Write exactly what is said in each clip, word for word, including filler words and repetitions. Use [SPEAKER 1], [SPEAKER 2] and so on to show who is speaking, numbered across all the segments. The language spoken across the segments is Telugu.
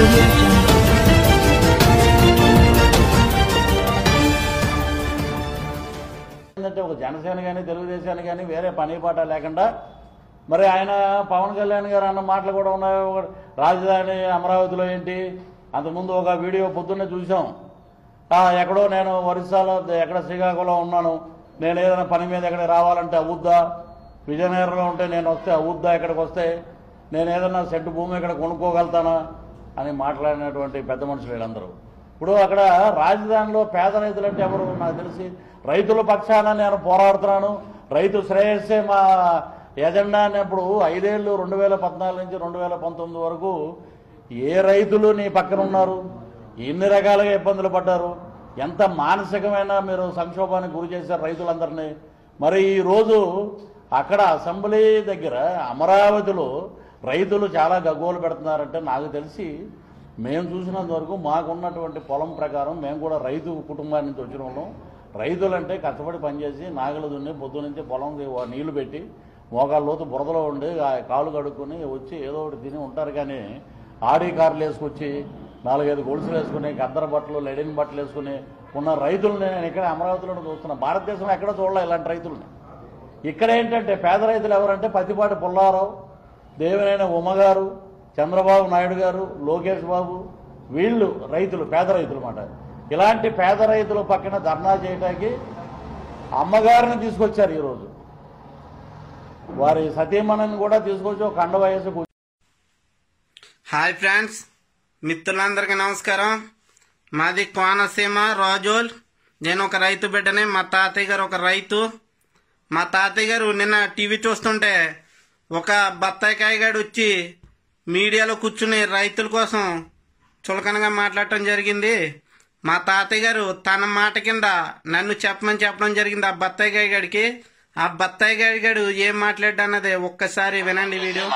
[SPEAKER 1] ఒక జనసేన కానీ తెలుగుదేశాన్ని కానీ వేరే పని పాట లేకుండా మరి ఆయన పవన్ కళ్యాణ్ గారు అన్న మాటలు కూడా ఉన్నాయి. రాజధాని అమరావతిలో ఏంటి, అంతకుముందు ఒక వీడియో పొద్దున్నే చూసాం. ఎక్కడో నేను ఒరిస్సాలో ఎక్కడ శ్రీకాకుళంలో ఉన్నాను, నేను ఏదైనా పని మీద ఎక్కడ రావాలంటే అవుద్దా, విజయనగరంలో ఉంటే నేను వస్తే అవుద్దా, ఇక్కడికి వస్తే నేను ఏదైనా సెంటు భూమి ఇక్కడ కొనుక్కోగలుగుతానా అని మాట్లాడినటువంటి పెద్ద మనుషులు వీళ్ళందరూ. ఇప్పుడు అక్కడ రాజధానిలో పేద రైతులు అంటే ఎవరు, నాకు తెలిసి రైతుల పక్షాన నేను పోరాడుతున్నాను, రైతు శ్రేయస్సే మా ఎజెండా అన్నప్పుడు ఐదేళ్లు రెండు వేల పద్నాలుగు నుంచి రెండు వేల పంతొమ్మిది వరకు ఏ రైతులు నీ పక్కన ఉన్నారు, ఎన్ని రకాలుగా ఇబ్బందులు పడ్డారు, ఎంత మానసికమైన మీరు సంక్షోభానికి గురి చేశారు రైతులందరినీ. మరి ఈరోజు అక్కడ అసెంబ్లీ దగ్గర అమరావతిలో రైతులు చాలా గగ్గోలు పెడుతున్నారంటే నాకు తెలిసి మేము చూసినంత వరకు మాకున్నటువంటి పొలం ప్రకారం మేము కూడా రైతు కుటుంబాన్ని నుంచి వచ్చిన వాళ్ళం. రైతులంటే కష్టపడి పనిచేసి నాగలు దున్ని పొద్దు నుంచి పొలం నీళ్లు పెట్టి మోకాళ్ళ లోతు బురదలో ఉండి కాలు కడుక్కొని వచ్చి ఏదో ఒకటి తిని ఉంటారు. కానీ ఆడి కార్లు వేసుకొచ్చి నాలుగైదు గొలుసులు వేసుకుని గద్దర బట్టలు లెడిన్ బట్టలు వేసుకుని ఉన్న రైతులని నేను ఇక్కడ అమరావతిలో చూస్తున్నా. భారతదేశంలో ఎక్కడ చూడలే ఇలాంటి రైతులని. ఇక్కడ ఏంటంటే పేద రైతులు ఎవరంటే పత్తిపాటి పుల్లారావు, దేవినేని ఉమ్మగారు, చంద్రబాబు నాయుడు గారు, లోకేష్ బాబు, వీళ్ళు రైతులు, పేద రైతులు అన్నమాట. ఇలాంటి పేద రైతుల పక్కన ధర్నా చేయడానికి అమ్మగారిని తీసుకొచ్చారు. ఈరోజు వారి సతీమణిని కూడా తీసుకొచ్చి ఒక కండ వయసు.
[SPEAKER 2] హాయ్ ఫ్రెండ్స్, మిత్రులందరికీ నమస్కారం. మాది కోనసీమ రాజోల్. నేను ఒక రైతు బిడ్డని. మా తాతయ్య గారు ఒక రైతు. మా తాతయ్య గారు నిన్న టీవీ చూస్తుంటే ఒక బత్తాయికాయ గాడు వచ్చి మీడియాలో కూర్చుని రైతుల కోసం చులకనగా మాట్లాడటం జరిగింది. మా తాతయ్య గారు తన మాట కింద నన్ను చెప్పమని చెప్పడం జరిగింది ఆ బత్తాయికాయ గాడికి. ఆ బత్తాయికాయ గాడు ఏం మాట్లాడ్డా అన్నది ఒక్కసారి వినండి వీడియో.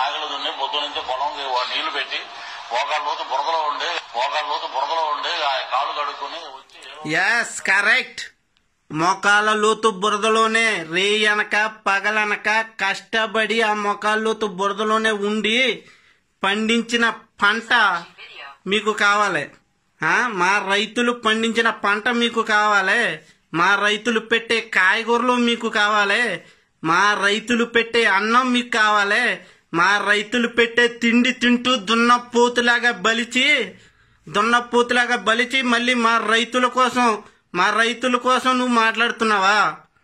[SPEAKER 2] నీళ్లు పెట్టి మోకాళ్ళ బురదలో ఉండి మోకాళ్ళ బురదలో ఉండి కాలు కడుక్కొని ఎస్ కరెక్ట్. మోకాళ్ళ లోతు బురదలోనే రేయనక పగలనక కష్టపడి ఆ మోకాళ్ళ లోతు బురదలోనే ఉండి పండించిన పంట మీకు కావాలి. మా రైతులు పండించిన పంట మీకు కావాలి. మా రైతులు పెట్టే కాయగూరలు మీకు కావాలి. మా రైతులు పెట్టే అన్నం మీకు కావాలి. మా రైతులు పెట్టే తిండి తింటూ దున్నపోతులాగా బలిచి దున్నపోతులాగా బలిచి మళ్ళీ మా రైతుల కోసం మా రైతుల కోసం నువ్వు మాట్లాడుతున్నావా?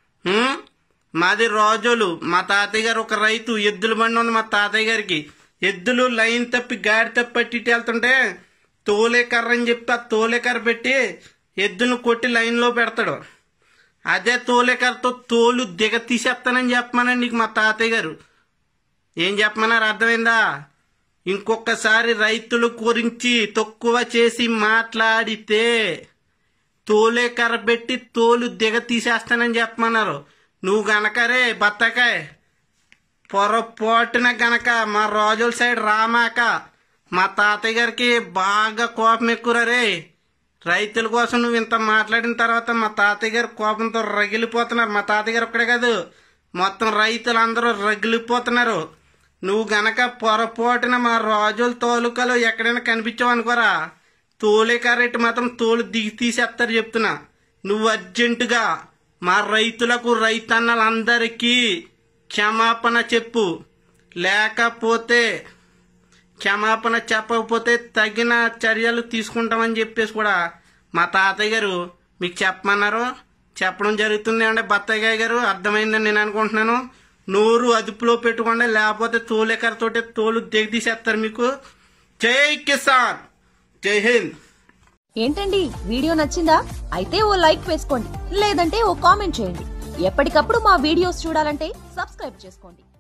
[SPEAKER 2] మాది రాజోలు. మా తాతయ్య గారు ఒక రైతు. ఎద్దుల బండి ఉంది మా తాతయ్య గారికి. ఎద్దులు లైన్ తప్పి గాడి తప్పి పట్టి వెళ్తుంటే తోలే కర్ర అని చెప్పి ఆ తోలే కర్ర పెట్టి ఎద్దును కొట్టి లైన్లో పెడతాడు. అదే తోలే కర్రతో తోలు దిగ తీసేస్తానని చెప్పమనండి నీకు మా తాతయ్య గారు. ఏం చెప్పమన్నారు అర్థమైందా? ఇంకొకసారి రైతుల గురించి తక్కువ చేసి మాట్లాడితే తోలే కర్ర పెట్టి తోలు దిగ తీసేస్తానని చెప్పమన్నారు. నువ్వు గనకరే బత్తకాయ పొరపాటున గనక మా రాజుల సైడ్ రామాక మా తాతయ్య గారికి బాగా కోపం ఎక్కువరే. రైతుల కోసం నువ్వు ఇంత మాట్లాడిన తర్వాత మా తాతయ్య గారు కోపంతో రగిలిపోతున్నారు. మా తాతయ్య గారు ఒక్కడే కాదు, మొత్తం రైతులందరూ రగిలిపోతున్నారు. నువ్వు గనక పొరపాటున మా రాజుల తోలుకలో ఎక్కడైనా కనిపించావు అనుకోరా, తోలే కరెక్ట్ మాత్రం తోలు దిగి తీసేస్తారు చెప్తున్నా. నువ్వు అర్జెంటుగా మా రైతులకు రైతన్నలందరికీ క్షమాపణ చెప్పు. లేకపోతే క్షమాపణ చెప్పకపోతే తగిన చర్యలు తీసుకుంటామని చెప్పేసి కూడా మా తాతయ్య గారు మీకు చెప్పమన్నారు. చెప్పడం జరుగుతుంది. అంటే బత్తాయికాయ గారు అర్థమైందని నేను అనుకుంటున్నాను. నోరు అదుపులో పెట్టుకోండి, లేకపోతే తోలేకరతోటే తోలు దిగి తీసేస్తారు మీకు. జై కిసాన్, జై హింద్.
[SPEAKER 3] ఏంటండి వీడియో నచ్చిందా? అయితే ఓ లైక్ వేసుకోండి, లేదంటే ఓ కామెంట్ చేయండి. ఎప్పటికప్పుడు మా వీడియోస్ చూడాలంటే సబ్స్క్రైబ్ చేసుకోండి.